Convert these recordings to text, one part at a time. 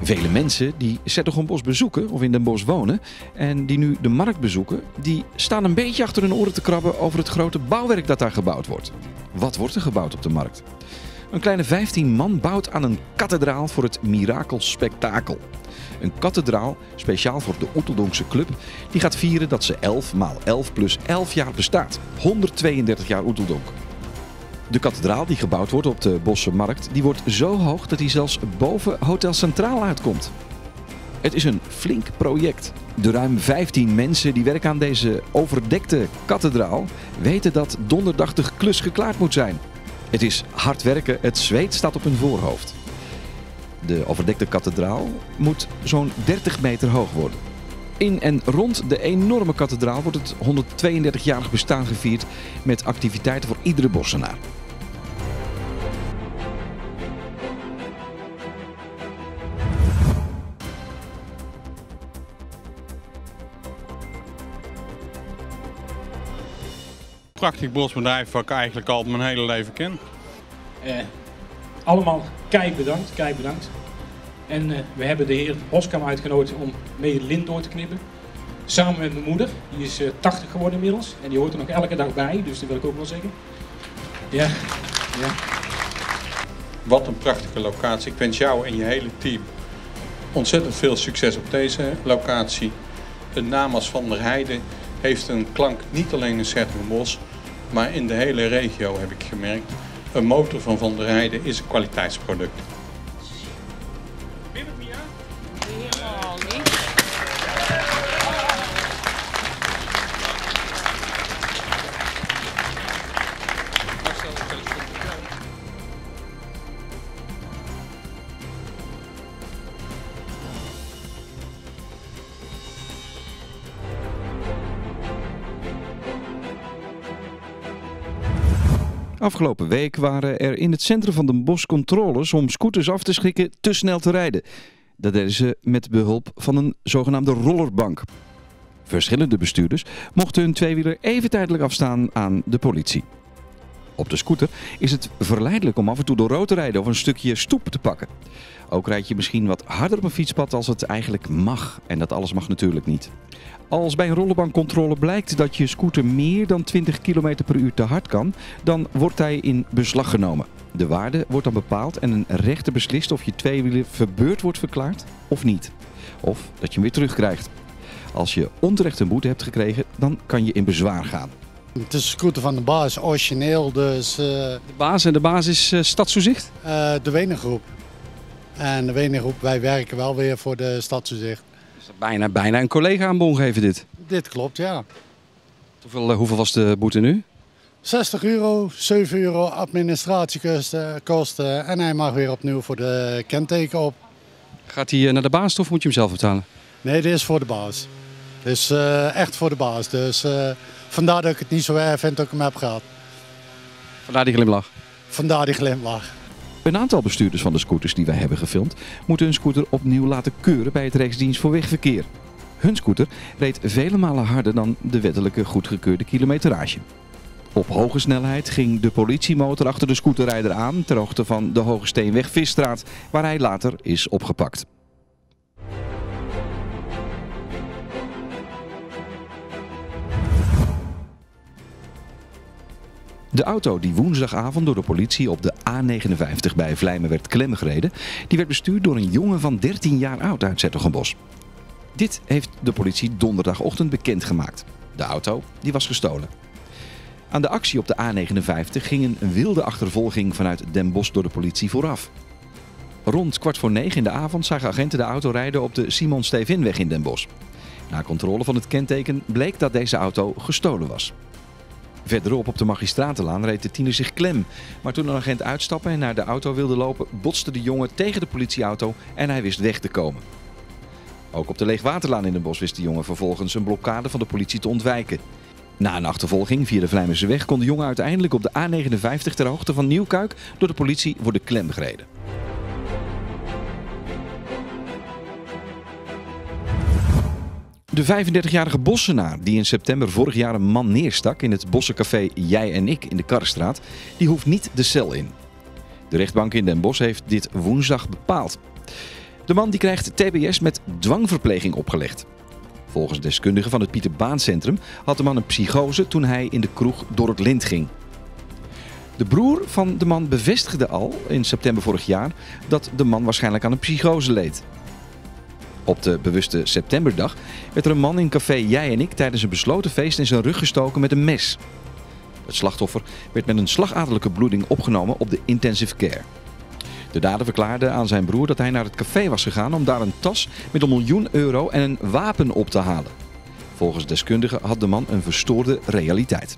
Vele mensen die 's-Hertogenbosch bezoeken of in Den Bosch wonen en die nu de markt bezoeken, die staan een beetje achter hun oren te krabben over het grote bouwwerk dat daar gebouwd wordt. Wat wordt er gebouwd op de markt? Een kleine 15 man bouwt aan een kathedraal voor het Mirakelspektakel. Een kathedraal speciaal voor de Oeteldonkse club die gaat vieren dat ze 11 x 11 plus 11 jaar bestaat. 132 jaar Oeteldonk. De kathedraal die gebouwd wordt op de Bosse markt, die wordt zo hoog dat hij zelfs boven Hotel Centraal uitkomt. Het is een flink project. De ruim 15 mensen die werken aan deze overdekte kathedraal weten dat donderdag de klus geklaard moet zijn. Het is hard werken, het zweet staat op hun voorhoofd. De overdekte kathedraal moet zo'n 30 meter hoog worden. In en rond de enorme kathedraal wordt het 132-jarig bestaan gevierd met activiteiten voor iedere Bossenaar. Prachtig bosbedrijf wat ik eigenlijk al mijn hele leven ken. Allemaal kei bedankt. En we hebben de heer Hoskam uitgenodigd om mee het lint door te knippen. Samen met mijn moeder, die is 80 geworden inmiddels. En die hoort er nog elke dag bij, dus dat wil ik ook wel zeggen. Ja. Wat een prachtige locatie. Ik wens jou en je hele team ontzettend veel succes op deze locatie. Een naam als Van der Heijden heeft een klank niet alleen in 's-Hertogenbosch, maar in de hele regio heb ik gemerkt. Een motor van Van der Heijden is een kwaliteitsproduct. Afgelopen week waren er in het centrum van Den Bosch controles om scooters af te schrikken te snel te rijden. Dat deden ze met behulp van een zogenaamde rollerbank. Verschillende bestuurders mochten hun tweewieler even tijdelijk afstaan aan de politie. Op de scooter is het verleidelijk om af en toe door rood te rijden of een stukje stoep te pakken. Ook rijd je misschien wat harder op een fietspad als het eigenlijk mag. En dat alles mag natuurlijk niet. Als bij een rollerbankcontrole blijkt dat je scooter meer dan 20 km per uur te hard kan, dan wordt hij in beslag genomen. De waarde wordt dan bepaald en een rechter beslist of je tweewieler verbeurd wordt verklaard of niet. Of dat je hem weer terugkrijgt. Als je onterecht een boete hebt gekregen, dan kan je in bezwaar gaan. Het is een scooter van de baas, origineel dus. De baas is Stadstoezicht? De Wenengroep. En de Wenengroep, wij werken wel weer voor de Stadstoezicht. Is dat bijna een collega aan bon geven dit? Dit klopt, ja. Hoeveel was de boete nu? €60, €7 administratiekosten en hij mag weer opnieuw voor de kenteken op. Gaat hij naar de baas of moet je hem zelf betalen? Nee, dit is voor de baas. Dit is echt voor de baas. Dus vandaar dat ik het niet zo erg vind dat ik hem heb gehad. Vandaar die glimlach? Vandaar die glimlach. Een aantal bestuurders van de scooters die wij hebben gefilmd moeten hun scooter opnieuw laten keuren bij het Rijksdienst voor Wegverkeer. Hun scooter reed vele malen harder dan de wettelijke goedgekeurde kilometrage. Op hoge snelheid ging de politiemotor achter de scooterrijder aan ter hoogte van de Hogesteenweg-Visstraat, waar hij later is opgepakt. De auto die woensdagavond door de politie op de A59 bij Vlijmen werd klemgereden, die werd bestuurd door een jongen van 13 jaar oud uit 's-Hertogenbosch. Dit heeft de politie donderdagochtend bekendgemaakt. De auto die was gestolen. Aan de actie op de A59 ging een wilde achtervolging vanuit Den Bosch door de politie vooraf. Rond 8:45 in de avond zagen agenten de auto rijden op de Simon Stevinweg in Den Bosch. Na controle van het kenteken bleek dat deze auto gestolen was. Verderop op de Magistratenlaan reed de tiener zich klem. Maar toen een agent uitstapte en naar de auto wilde lopen, botste de jongen tegen de politieauto en hij wist weg te komen. Ook op de Leegwaterlaan in Den Bosch wist de jongen vervolgens een blokkade van de politie te ontwijken. Na een achtervolging via de Vlijmerseweg kon de jongen uiteindelijk op de A59 ter hoogte van Nieuwkuik door de politie worden klemgereden. De 35-jarige Bossenaar die in september vorig jaar een man neerstak in het Bossencafé Jij en Ik in de Karrestraat, die hoeft niet de cel in. De rechtbank in Den Bosch heeft dit woensdag bepaald. De man die krijgt TBS met dwangverpleging opgelegd. Volgens deskundigen van het Pieter Baan Centrum had de man een psychose toen hij in de kroeg door het lint ging. De broer van de man bevestigde al in september vorig jaar dat de man waarschijnlijk aan een psychose leed. Op de bewuste septemberdag werd er een man in café Jij en Ik tijdens een besloten feest in zijn rug gestoken met een mes. Het slachtoffer werd met een slagaderlijke bloeding opgenomen op de intensive care. De dader verklaarde aan zijn broer dat hij naar het café was gegaan om daar een tas met €1 miljoen en een wapen op te halen. Volgens deskundigen had de man een verstoorde realiteit.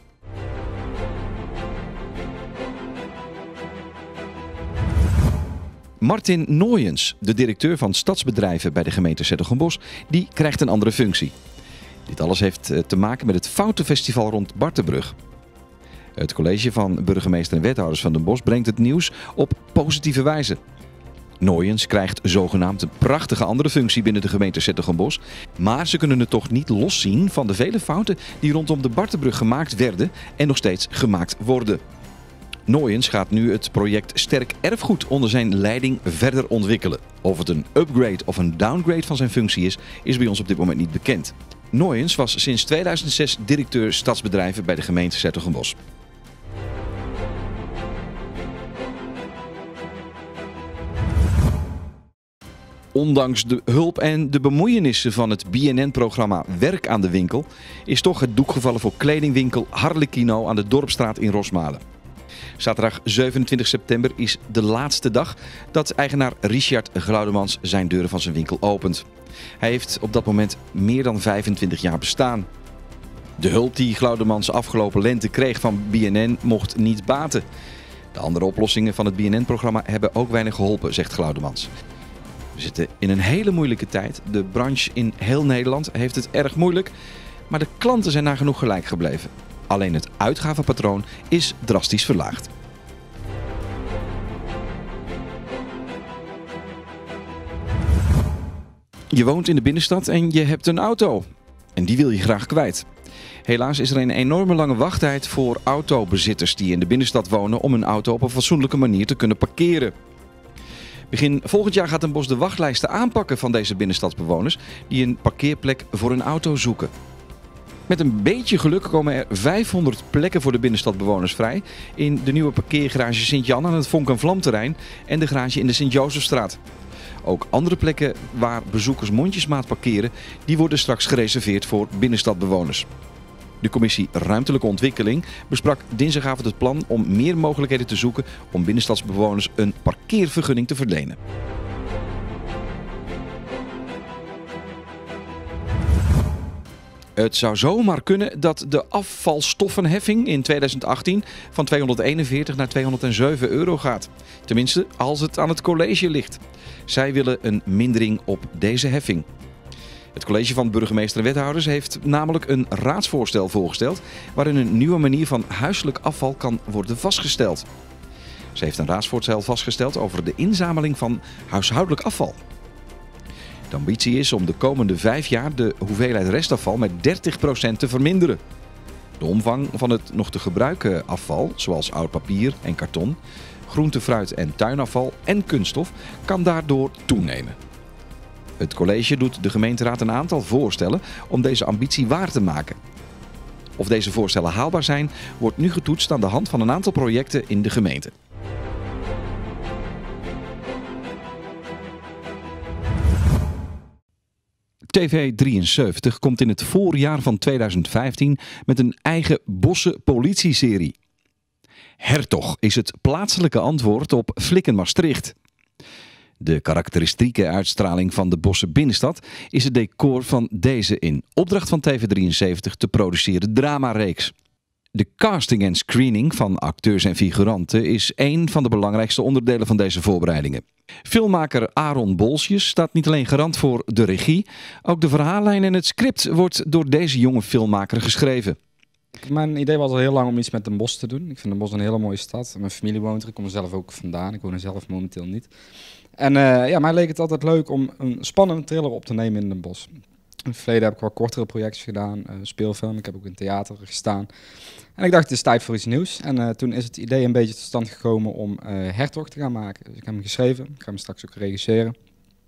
Martin Nooyens, de directeur van stadsbedrijven bij de gemeente 's-Hertogenbosch, die krijgt een andere functie. Dit alles heeft te maken met het Foutenfestival rond Bartenbrug. Het college van burgemeester en wethouders van Den Bosch brengt het nieuws op positieve wijze. Nooyens krijgt zogenaamd een prachtige andere functie binnen de gemeente 's-Hertogenbosch, maar ze kunnen het toch niet loszien van de vele fouten die rondom de Bartenbrug gemaakt werden en nog steeds gemaakt worden. Nooyens gaat nu het project Sterk Erfgoed onder zijn leiding verder ontwikkelen. Of het een upgrade of een downgrade van zijn functie is bij ons op dit moment niet bekend. Nooyens was sinds 2006 directeur stadsbedrijven bij de gemeente 's-Hertogenbosch. Ondanks de hulp en de bemoeienissen van het BNN-programma Werk aan de Winkel is toch het doek gevallen voor kledingwinkel Harlekino aan de Dorpstraat in Rosmalen. Zaterdag 27 september is de laatste dag dat eigenaar Richard Glaudemans zijn deuren van zijn winkel opent. Hij heeft op dat moment meer dan 25 jaar bestaan. De hulp die Glaudemans afgelopen lente kreeg van BNN mocht niet baten. De andere oplossingen van het BNN-programma hebben ook weinig geholpen, zegt Glaudemans. We zitten in een hele moeilijke tijd. De branche in heel Nederland heeft het erg moeilijk, maar de klanten zijn nagenoeg gelijk gebleven. Alleen het uitgavenpatroon is drastisch verlaagd. Je woont in de binnenstad en je hebt een auto. En die wil je graag kwijt. Helaas is er een enorme lange wachttijd voor autobezitters die in de binnenstad wonen om hun auto op een fatsoenlijke manier te kunnen parkeren. Begin volgend jaar gaat Den Bosch de wachtlijsten aanpakken van deze binnenstadsbewoners die een parkeerplek voor hun auto zoeken. Met een beetje geluk komen er 500 plekken voor de binnenstadbewoners vrij in de nieuwe parkeergarage Sint-Jan aan het Vonk en Vlamterrein en de garage in de Sint-Jozefstraat. Ook andere plekken waar bezoekers mondjesmaat parkeren, die worden straks gereserveerd voor binnenstadbewoners. De commissie Ruimtelijke Ontwikkeling besprak dinsdagavond het plan om meer mogelijkheden te zoeken om binnenstadsbewoners een parkeervergunning te verlenen. Het zou zomaar kunnen dat de afvalstoffenheffing in 2018 van €241 naar €207 gaat. Tenminste, als het aan het college ligt. Zij willen een mindering op deze heffing. Het college van burgemeester en wethouders heeft namelijk een raadsvoorstel voorgesteld waarin een nieuwe manier van huiselijk afval kan worden vastgesteld. Ze heeft een raadsvoorstel vastgesteld over de inzameling van huishoudelijk afval. De ambitie is om de komende 5 jaar de hoeveelheid restafval met 30% te verminderen. De omvang van het nog te gebruiken afval, zoals oud papier en karton, groente, fruit en tuinafval en kunststof, kan daardoor toenemen. Het college doet de gemeenteraad een aantal voorstellen om deze ambitie waar te maken. Of deze voorstellen haalbaar zijn, wordt nu getoetst aan de hand van een aantal projecten in de gemeente. TV 73 komt in het voorjaar van 2015 met een eigen Bosse politie-serie. Hertog is het plaatselijke antwoord op Flikken Maastricht. De karakteristieke uitstraling van de Bosse binnenstad is het decor van deze in opdracht van TV 73 te produceren dramareeks. De casting en screening van acteurs en figuranten is één van de belangrijkste onderdelen van deze voorbereidingen. Filmmaker Aaron Bolsjes staat niet alleen garant voor de regie, ook de verhaallijn en het script wordt door deze jonge filmmaker geschreven. Mijn idee was al heel lang om iets met Den Bosch te doen. Ik vind Den Bosch een hele mooie stad. Mijn familie woont er, ik kom er zelf ook vandaan. Ik woon er zelf momenteel niet. En mij leek het altijd leuk om een spannende thriller op te nemen in Den Bosch. In het verleden heb ik wel kortere projectjes gedaan, speelfilm. Ik heb ook in theater gestaan. En ik dacht, het is tijd voor iets nieuws. En toen is het idee een beetje tot stand gekomen om Hertog te gaan maken. Dus ik heb hem geschreven, ik ga hem straks ook regisseren.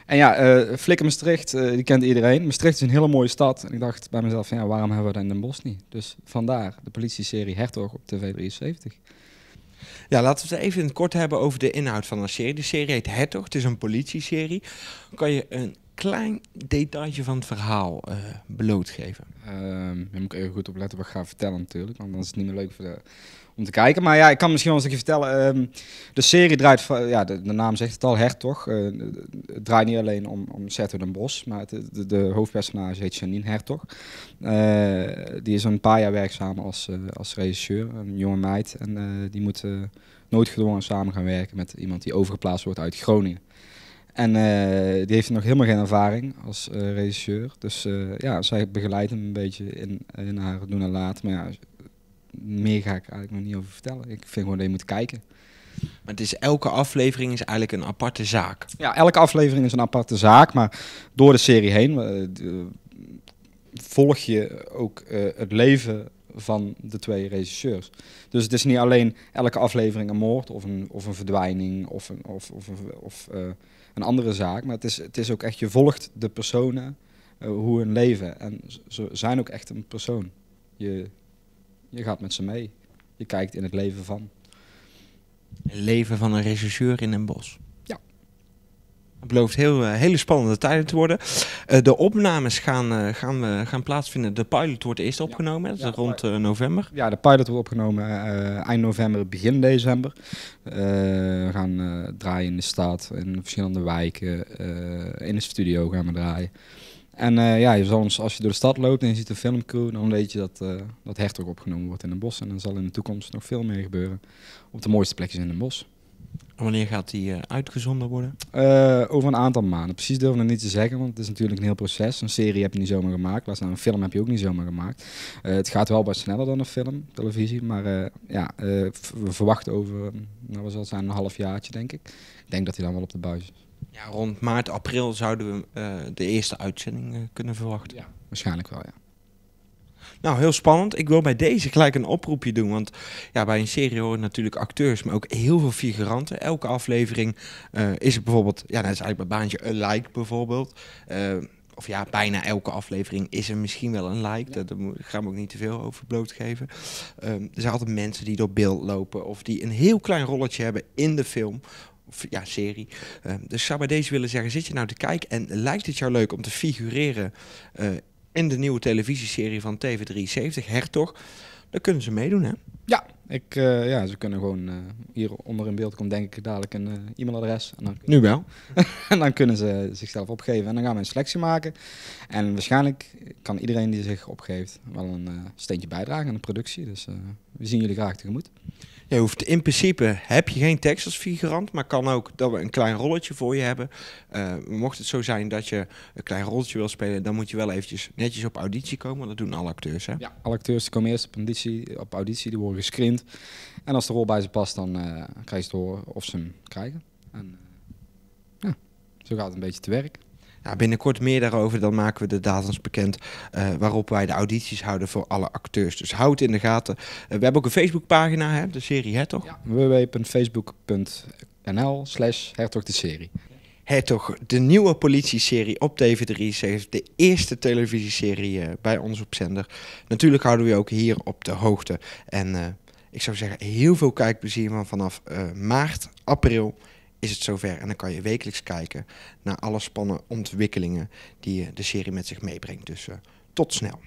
En ja, Flikker Maastricht, die kent iedereen. Maastricht is een hele mooie stad. En ik dacht bij mezelf, van, ja, waarom hebben we dat in Den Bosch niet? Dus vandaar de politieserie Hertog op TV 73. Ja, laten we het even in het kort hebben over de inhoud van de serie. De serie heet Hertog, het is een politieserie. Kan je een klein detailje van het verhaal blootgeven? Daar moet ik even goed op letten wat ik ga vertellen natuurlijk, want dan is het niet meer leuk voor om te kijken. Maar ja, ik kan misschien wel eens een keer vertellen. De serie draait, ja, de naam zegt het al, Hertog. Het draait niet alleen om 's Den Bosch, maar de hoofdpersonage heet Janine Hertog. Die is een paar jaar werkzaam als regisseur, een jonge meid. En die moet noodgedwongen samen gaan werken met iemand die overgeplaatst wordt uit Groningen. En die heeft nog helemaal geen ervaring als regisseur. Dus ja, zij begeleidt hem een beetje in haar doen en laten. Maar ja, meer ga ik eigenlijk nog niet over vertellen. Ik vind gewoon dat je moet kijken. Maar het is, elke aflevering is eigenlijk een aparte zaak. Ja, elke aflevering is een aparte zaak. Maar door de serie heen volg je ook het leven van de twee regisseurs. Dus het is niet alleen elke aflevering een moord of een verdwijning of een andere zaak. Maar het is ook echt, je volgt de personen, hoe hun leven. En ze zijn ook echt een persoon. Je gaat met ze mee. Je kijkt in het leven van. Het leven van een regisseur in Den Bosch. Ja. Het belooft hele spannende tijden te worden. De opnames gaan plaatsvinden. De pilot wordt eerst opgenomen, dat is rond november. Ja, de pilot wordt opgenomen eind november, begin december. We gaan draaien in de stad, in verschillende wijken, in de studio gaan we draaien. En ja, je zal ons, als je door de stad loopt en je ziet de filmcrew, dan weet je dat Hertog opgenomen wordt in Den Bosch. En dan zal in de toekomst nog veel meer gebeuren op de mooiste plekjes in Den Bosch. En wanneer gaat die uitgezonden worden? Over een aantal maanden. Precies durf ik nog niet te zeggen, want het is natuurlijk een heel proces. Een serie heb je niet zomaar gemaakt. Laat staan, een film heb je ook niet zomaar gemaakt. Het gaat wel wat sneller dan een film, televisie. Maar ja, we verwachten over, nou, wat zal het zijn, een halfjaartje denk ik. Ik denk dat hij dan wel op de buis is. Ja, rond maart, april zouden we de eerste uitzending kunnen verwachten. Ja, waarschijnlijk wel, ja. Nou, heel spannend. Ik wil bij deze gelijk een oproepje doen. Want ja, bij een serie horen natuurlijk acteurs, maar ook heel veel figuranten. Elke aflevering is er bijvoorbeeld, ja, dat is eigenlijk bij Baantje een like bijvoorbeeld. Of ja, bijna elke aflevering is er misschien wel een like. Ja. Daar gaan we ook niet te veel over blootgeven. Er zijn altijd mensen die door beeld lopen of die een heel klein rolletje hebben in de film. Of ja, serie. Dus ik zou bij deze willen zeggen, zit je nou te kijken en lijkt het jou leuk om te figureren in de nieuwe televisieserie van TV73, Hertog, dan kunnen ze meedoen, hè? Ja, ja, ze kunnen gewoon hier onder in beeld komt denk ik dadelijk een e-mailadres. En dan nu wel. En dan kunnen ze zichzelf opgeven en dan gaan we een selectie maken. En waarschijnlijk kan iedereen die zich opgeeft wel een steentje bijdragen aan de productie. Dus we zien jullie graag tegemoet. Je hoeft in principe, heb je geen tekst als figurant, maar kan ook dat we een klein rolletje voor je hebben. Mocht het zo zijn dat je een klein rolletje wil spelen, dan moet je wel eventjes netjes op auditie komen. Dat doen alle acteurs, hè? Ja, alle acteurs komen eerst op auditie, die worden gescreend. En als de rol bij ze past, dan krijg je te horen of ze hem krijgen. En ja, zo gaat het een beetje te werk. Ja, binnenkort meer daarover, dan maken we de datums bekend waarop wij de audities houden voor alle acteurs. Dus houd het in de gaten. We hebben ook een Facebookpagina, hè, de serie Hertog. Ja, www.facebook.nl/Hertog de serie. Hertog, de nieuwe politieserie op TV73, de eerste televisieserie bij ons op zender. Natuurlijk houden we je ook hier op de hoogte. En ik zou zeggen, heel veel kijkplezier, van vanaf maart, april is het zover. En dan kan je wekelijks kijken naar alle spannende ontwikkelingen die de serie met zich meebrengt. Dus tot snel.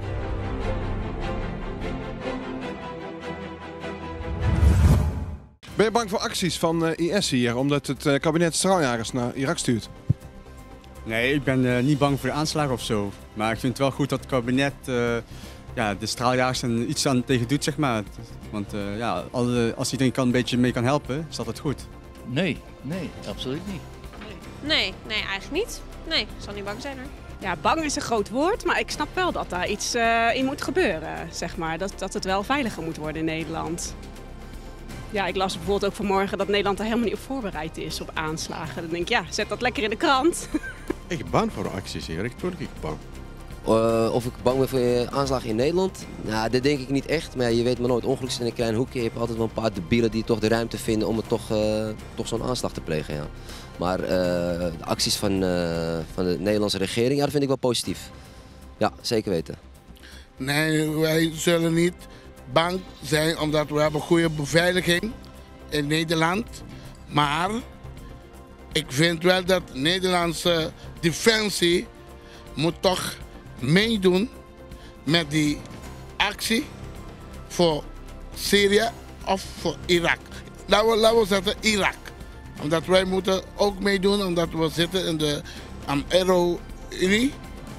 Ben je bang voor acties van IS hier, omdat het kabinet straaljagers naar Irak stuurt? Nee, ik ben niet bang voor de aanslagen of zo. Maar ik vind het wel goed dat het kabinet de straaljagers er iets aan tegen doet, zeg maar. Want ja, als iedereen een beetje mee kan helpen, is dat het goed. Nee, absoluut niet. Nee, eigenlijk niet. Nee, ik zal niet bang zijn hoor. Ja, bang is een groot woord, maar ik snap wel dat daar iets in moet gebeuren, zeg maar. Dat het wel veiliger moet worden in Nederland. Ja, ik las bijvoorbeeld ook vanmorgen dat Nederland er helemaal niet op voorbereid is op aanslagen. Dan denk ik, ja, zet dat lekker in de krant. Ik ben bang voor acties hier, ik ben bang. Of ik bang ben voor aanslagen in Nederland? Nou, dat denk ik niet echt. Maar je weet maar nooit, ongeluk zit in een klein hoekje. Je hebt altijd wel een paar debielen die toch de ruimte vinden om het toch zo'n aanslag te plegen. Ja. Maar de acties van de Nederlandse regering, ja, dat vind ik wel positief. Ja, zeker weten. Nee, wij zullen niet bang zijn omdat we hebben goede beveiliging in Nederland. Maar ik vind wel dat Nederlandse defensie moet toch meedoen met die actie voor Syrië of voor Irak. Laten we zeggen Irak. Omdat wij moeten ook meedoen, omdat we zitten in de Euro-Unie.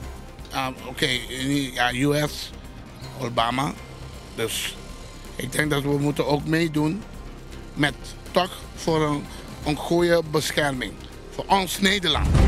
US, Obama. Dus ik denk dat we moeten ook meedoen met toch voor een goede bescherming. Voor ons Nederland.